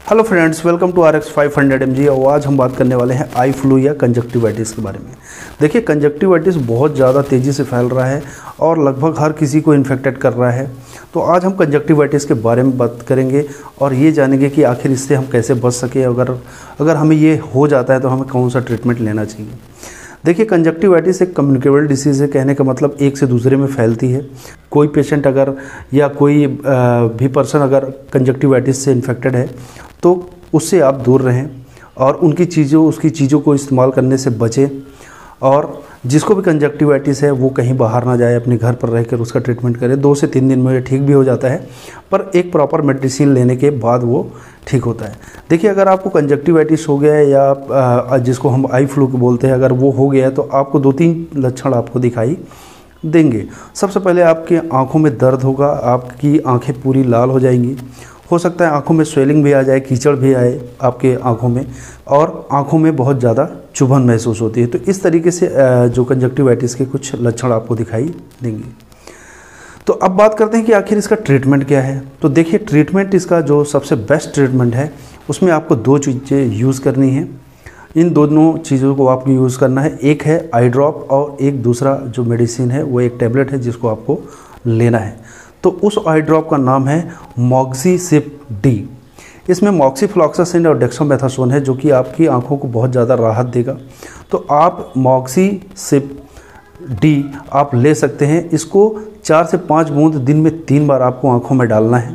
Hello friends, welcome to RX 500 mg। और आज हम बात करने वाले हैं आई फ्लू या कंजक्टिवाइटिस के बारे में। देखिए, कंजक्टिवाइटिस बहुत ज़्यादा तेज़ी से फैल रहा है और लगभग हर किसी को इन्फेक्टेड कर रहा है। तो आज हम कंजक्टिवाइटिस के बारे में बात करेंगे और ये जानेंगे कि आखिर इससे हम कैसे बच सकें। अगर हमें ये हो जाता है तो हमें कौन सा ट्रीटमेंट लेना चाहिए। देखिए, कंजक्टिवाइटिस एक कम्युनिकेबल डिसीज़ है। कहने का मतलब एक से दूसरे में फैलती है। कोई पेशेंट अगर या कोई भी पर्सन अगर कंजक्टिवाइटिस से इन्फेक्टेड है तो उससे आप दूर रहें और उसकी चीज़ों को इस्तेमाल करने से बचें। और जिसको भी कंजक्टिवाइटिस है वो कहीं बाहर ना जाए, अपने घर पर रहकर उसका ट्रीटमेंट करें। 2 से 3 दिन में ये ठीक भी हो जाता है, पर एक प्रॉपर मेडिसिन लेने के बाद वो ठीक होता है। देखिए, अगर आपको कंजक्टिवाइटिस हो गया है या जिसको हम आई फ्लू बोलते हैं, अगर वो हो गया है तो आपको 2-3 लक्षण आपको दिखाई देंगे। सबसे पहले आपकी आँखों में दर्द होगा, आपकी आँखें पूरी लाल हो जाएंगी। हो सकता है आँखों में स्वेलिंग भी आ जाए, कीचड़ भी आए आपके आँखों में, और आँखों में बहुत ज़्यादा चुभन महसूस होती है। तो इस तरीके से जो कंजक्टिवाइटिस के कुछ लक्षण आपको दिखाई देंगे। तो अब बात करते हैं कि आखिर इसका ट्रीटमेंट क्या है। तो देखिए, ट्रीटमेंट इसका जो सबसे बेस्ट ट्रीटमेंट है उसमें आपको 2 चीज़ें यूज़ करनी है। इन दोनों चीज़ों को आपको यूज़ करना है। एक है आई ड्रॉप और एक दूसरा जो मेडिसिन है वो एक टैबलेट है जिसको आपको लेना है। तो उस आई ड्रॉप का नाम है मॉक्सीसिप-डी। इसमें मॉक्सीफ्लॉक्सासिन और डेक्सामेथासोन है जो कि आपकी आंखों को बहुत ज़्यादा राहत देगा। तो आप मॉक्सीसिप-डी आप ले सकते हैं। इसको 4 से 5 बूंद दिन में 3 बार आपको आंखों में डालना है।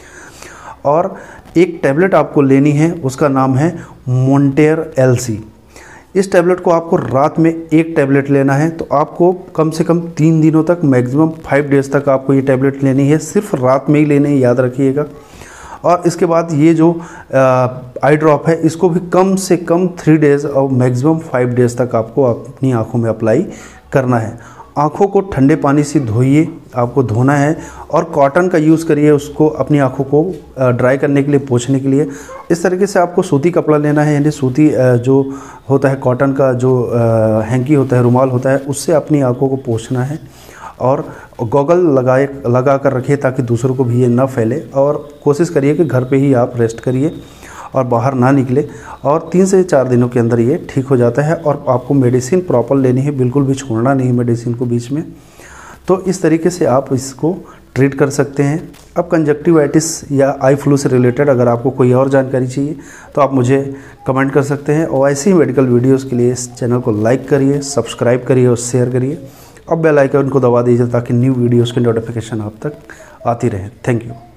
और एक टैबलेट आपको लेनी है, उसका नाम है मोंटेर LC। इस टैबलेट को आपको रात में 1 टैबलेट लेना है। तो आपको कम से कम 3 दिनों तक, मैक्सिमम 5 डेज़ तक आपको ये टैबलेट लेनी है। सिर्फ रात में ही लेने हैं, याद रखिएगा। और इसके बाद ये जो आई ड्रॉप है इसको भी कम से कम 3 डेज़ और मैक्सिमम 5 डेज़ तक आपको अपनी आँखों में अप्लाई करना है। आँखों को ठंडे पानी से धोइए, आपको धोना है, और कॉटन का यूज़ करिए उसको अपनी आँखों को ड्राई करने के लिए, पोंछने के लिए। इस तरीके से आपको सूती कपड़ा लेना है, यानी सूती जो होता है, कॉटन का जो हैंकी होता है, रुमाल होता है, उससे अपनी आँखों को पोंछना है। और गॉगल लगा कर रखिए ताकि दूसरों को भी ये ना फैले। और कोशिश करिए कि घर पे ही आप रेस्ट करिए और बाहर ना निकले। और 3 से 4 दिनों के अंदर ये ठीक हो जाता है। और आपको मेडिसिन प्रॉपर लेनी है, बिल्कुल भी छोड़ना नहीं मेडिसिन को बीच में। तो इस तरीके से आप इसको ट्रीट कर सकते हैं। अब कंजक्टिवाइटिस या आई फ्लू से रिलेटेड अगर आपको कोई और जानकारी चाहिए तो आप मुझे कमेंट कर सकते हैं। और ऐसी ही मेडिकल वीडियोज़ के लिए इस चैनल को लाइक करिए, सब्सक्राइब करिए और शेयर करिए। अब बेल आइकन को दबा दीजिए ताकि न्यू वीडियोज़ की नोटिफिकेशन आप तक आती रहे। Thank you.